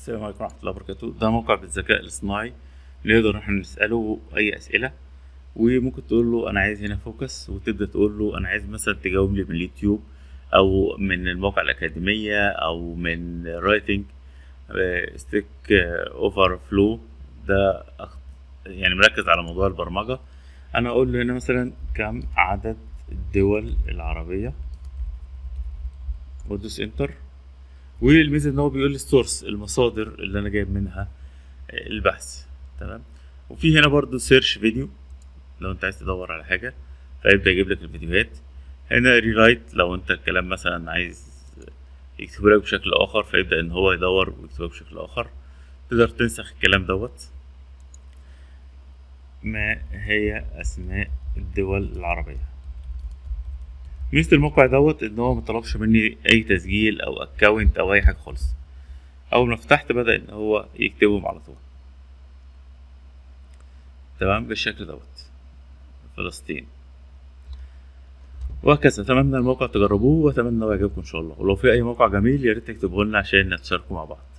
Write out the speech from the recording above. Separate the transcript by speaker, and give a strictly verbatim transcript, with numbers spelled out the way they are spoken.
Speaker 1: السلام عليكم ورحمة الله وبركاته. ده موقع بالذكاء الاصطناعي نقدر احنا نسأله أي أسئلة، وممكن تقول له أنا عايز هنا فوكس، وتبدأ تقول له أنا عايز مثلا تجاوب لي من اليوتيوب أو من المواقع الأكاديمية أو من رايتنج ستيك أوفر فلو. ده أخ- يعني مركز على موضوع البرمجة. أنا أقول له هنا مثلا كم عدد الدول العربية وأدوس انتر. والميزة ان هو بيقول لي السورس، المصادر اللي انا جايب منها البحث. تمام. وفي هنا برضو سيرش فيديو لو انت عايز تدور على حاجة فيبدأ يجيب لك الفيديوهات. هنا ريرايت لو انت الكلام مثلا عايز يكتبه لك بشكل اخر فيبدأ ان هو يدور ويكتبه بشكل اخر. تقدر تنسخ الكلام دوت. ما هي اسماء الدول العربية؟ ميزة الموقع دوت ان هو مطلبش مني اي تسجيل او اكونت او اي حاجة خالص. اول ما فتحت بدأ ان هو يكتبهم على طول. تمام بالشكل دوت. فلسطين وهكذا. اتمنى الموقع تجربوه واتمنى انه يعجبكم ان شاء الله، ولو في اي موقع جميل يا ريت تكتبوه لنا عشان نتشاركوا مع بعض.